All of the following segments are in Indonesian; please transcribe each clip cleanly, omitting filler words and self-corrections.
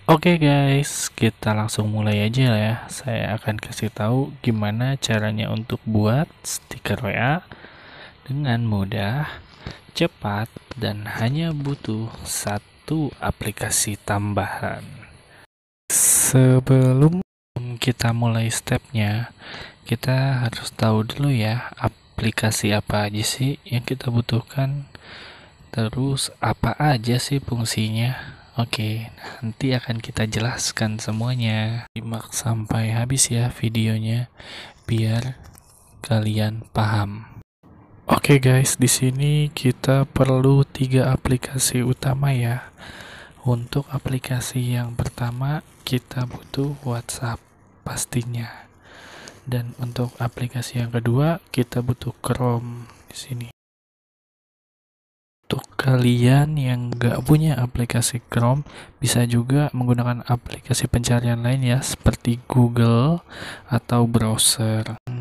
Oke guys, kita langsung mulai aja ya. Saya akan kasih tahu gimana caranya untuk buat stiker WA dengan mudah, cepat, dan hanya butuh satu aplikasi tambahan. Sebelum kita mulai stepnya, kita harus tahu dulu ya aplikasi apa aja sih yang kita butuhkan. Terus apa aja sih fungsinya? Oke, nanti akan kita jelaskan semuanya. Simak sampai habis ya videonya biar kalian paham. Oke guys, di sini kita perlu 3 aplikasi utama ya. Untuk aplikasi yang pertama kita butuh WhatsApp pastinya. Dan untuk aplikasi yang kedua kita butuh Chrome di sini. Untuk kalian yang nggak punya aplikasi Chrome, bisa juga menggunakan aplikasi pencarian lain ya, seperti Google atau browser.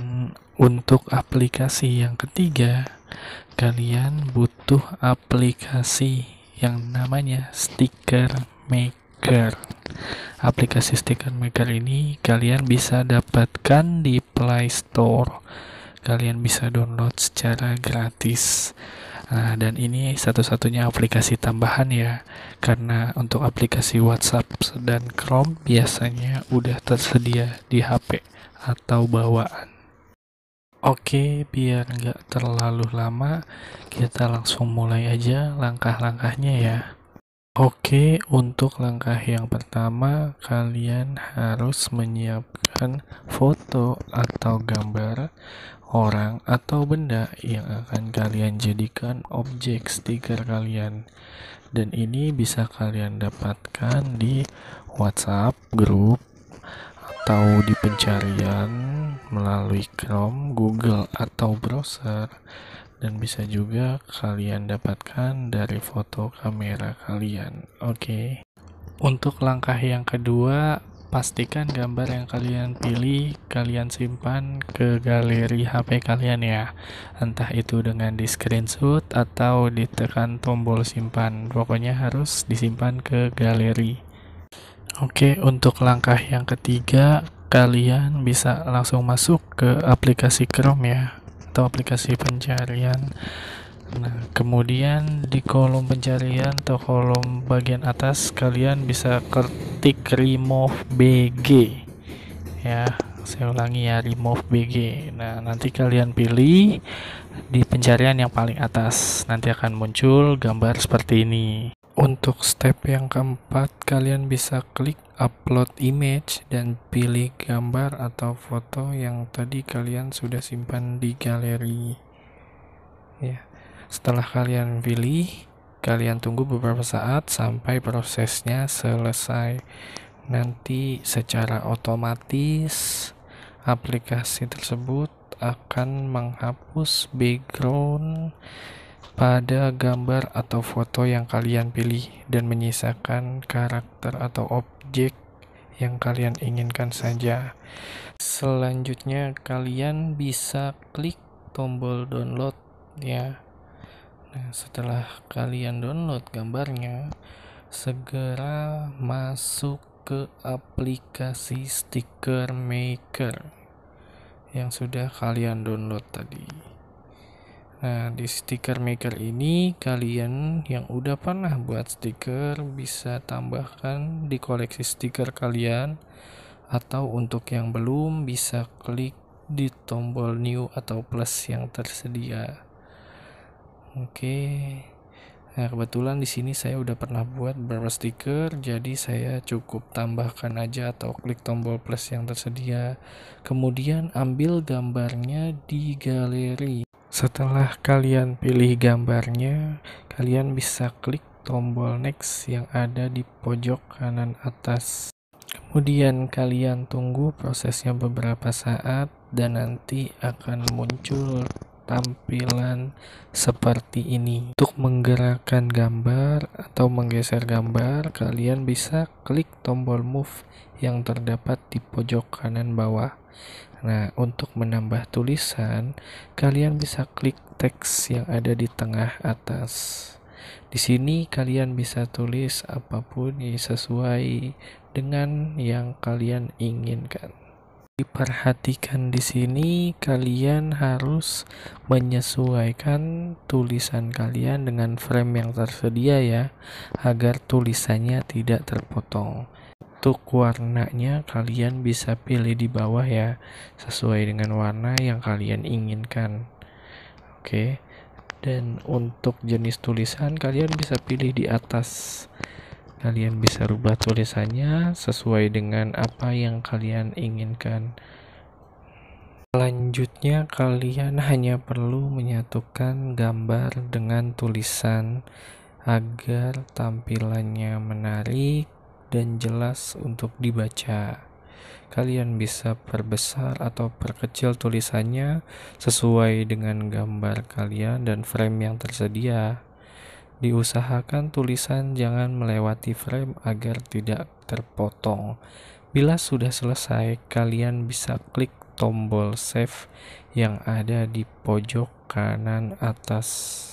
Untuk aplikasi yang ketiga, kalian butuh aplikasi yang namanya Sticker Maker. Aplikasi Sticker Maker ini kalian bisa dapatkan di Play Store. Kalian bisa download secara gratis. Nah, dan ini satu-satunya aplikasi tambahan ya, karena untuk aplikasi WhatsApp dan Chrome biasanya udah tersedia di HP atau bawaan. Oke, biar nggak terlalu lama, kita langsung mulai aja langkah-langkahnya ya. Oke, untuk langkah yang pertama, kalian harus menyiapkan foto atau gambar orang atau benda yang akan kalian jadikan objek stiker kalian. Dan ini bisa kalian dapatkan di WhatsApp, grup, atau di pencarian melalui Chrome, Google, atau browser. Dan bisa juga kalian dapatkan dari foto kamera kalian. Oke. Untuk langkah yang kedua, pastikan gambar yang kalian pilih kalian simpan ke galeri HP kalian ya. Entah itu dengan di screenshot atau ditekan tombol simpan. Pokoknya harus disimpan ke galeri. Oke, untuk langkah yang ketiga, kalian bisa langsung masuk ke aplikasi Chrome ya, atau aplikasi pencarian. Nah, kemudian di kolom pencarian atau kolom bagian atas kalian bisa ketik remove BG ya. Saya ulangi ya, remove BG. Nah, nanti kalian pilih di pencarian yang paling atas. Nanti akan muncul gambar seperti ini. Untuk step yang keempat, kalian bisa klik upload image dan pilih gambar atau foto yang tadi kalian sudah simpan di galeri. Ya. Setelah kalian pilih, kalian tunggu beberapa saat sampai prosesnya selesai. Nanti secara otomatis aplikasi tersebut akan menghapus background pada gambar atau foto yang kalian pilih dan menyisakan karakter atau objek yang kalian inginkan saja. Selanjutnya kalian bisa klik tombol download ya. Nah, setelah kalian download gambarnya, segera masuk ke aplikasi Sticker Maker yang sudah kalian download tadi. Nah, di Sticker Maker ini kalian yang udah pernah buat stiker bisa tambahkan di koleksi stiker kalian, atau untuk yang belum bisa klik di tombol new atau plus yang tersedia. Oke. Nah, kebetulan di sini saya udah pernah buat beberapa stiker, jadi saya cukup tambahkan aja atau klik tombol plus yang tersedia. Kemudian ambil gambarnya di galeri. Setelah kalian pilih gambarnya, kalian bisa klik tombol next yang ada di pojok kanan atas. Kemudian kalian tunggu prosesnya beberapa saat dan nanti akan muncul tampilan seperti ini. Untuk menggerakkan gambar atau menggeser gambar, kalian bisa klik tombol move yang terdapat di pojok kanan bawah. Nah, untuk menambah tulisan, kalian bisa klik teks yang ada di tengah atas. Di Di sini kalian bisa tulis apapun yang sesuai dengan yang kalian inginkan. Diperhatikan di sini kalian harus menyesuaikan tulisan kalian dengan frame yang tersedia ya, agar tulisannya tidak terpotong. Untuk warnanya kalian bisa pilih di bawah ya, sesuai dengan warna yang kalian inginkan. Oke. Dan untuk jenis tulisan kalian bisa pilih di atas. Kalian bisa rubah tulisannya sesuai dengan apa yang kalian inginkan. Selanjutnya, kalian hanya perlu menyatukan gambar dengan tulisan agar tampilannya menarik dan jelas untuk dibaca. Kalian bisa perbesar atau perkecil tulisannya sesuai dengan gambar kalian dan frame yang tersedia. Diusahakan tulisan jangan melewati frame agar tidak terpotong. Bila sudah selesai, kalian bisa klik tombol save yang ada di pojok kanan atas.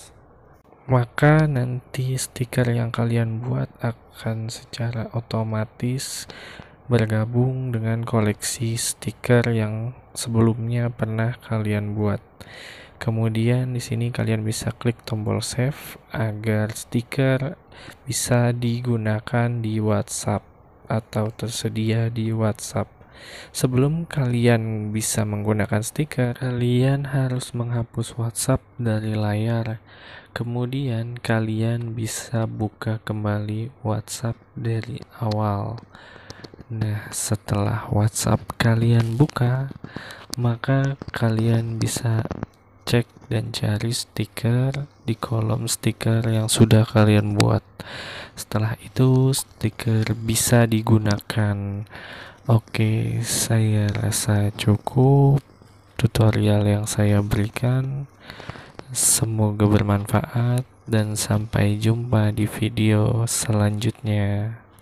Maka nanti stiker yang kalian buat akan secara otomatis bergabung dengan koleksi stiker yang sebelumnya pernah kalian buat. Kemudian di sini kalian bisa klik tombol save agar stiker bisa digunakan di WhatsApp atau tersedia di WhatsApp. Sebelum kalian bisa menggunakan stiker, kalian harus menghapus WhatsApp dari layar. Kemudian kalian bisa buka kembali WhatsApp dari awal. Nah, setelah WhatsApp kalian buka, maka kalian bisa cek dan cari stiker di kolom stiker yang sudah kalian buat. Setelah itu stiker bisa digunakan. Oke, saya rasa cukup tutorial yang saya berikan. Semoga bermanfaat dan sampai jumpa di video selanjutnya.